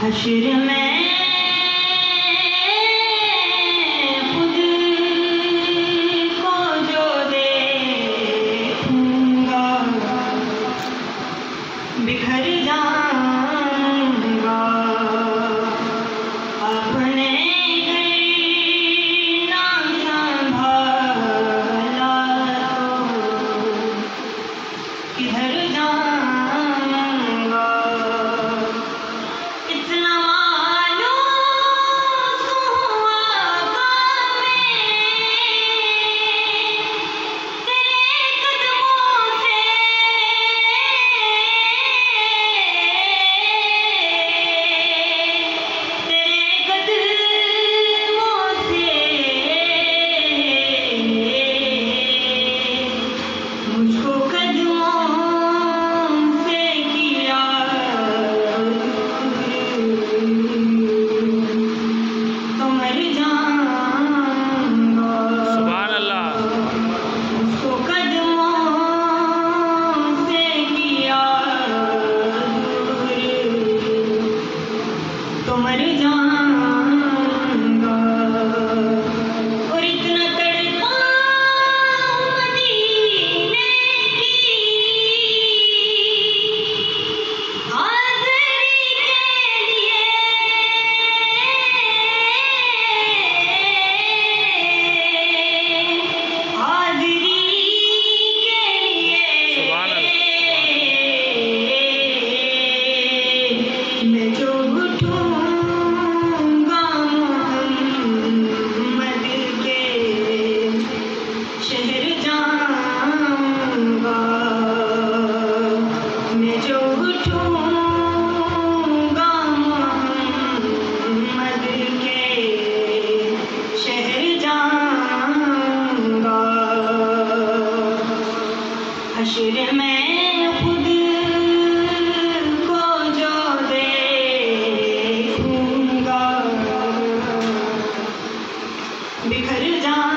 हश्र में खुद को जो देखूंगा बिखर जाऊंगा अपने घर ना संभाला तो किधर जाऊंगा। इतना मायूस हुआ तेरे कदमों से मुझको कदमों से किया तो मर जाऊंगा। सुभान अल्लाह। मुझको कदमों से किया तो मर जाऊंगा। और इतना तड़पा मदीने की हाज़री के लिए सुभान मैं जो उठूंगा मोहम्मद के शहर जाऊंगा। मैं जो उठूंगा मोहम्मद के शहर जाऊंगा। हश्र में खुद को जो देखूंगा बिखर जाऊंगा।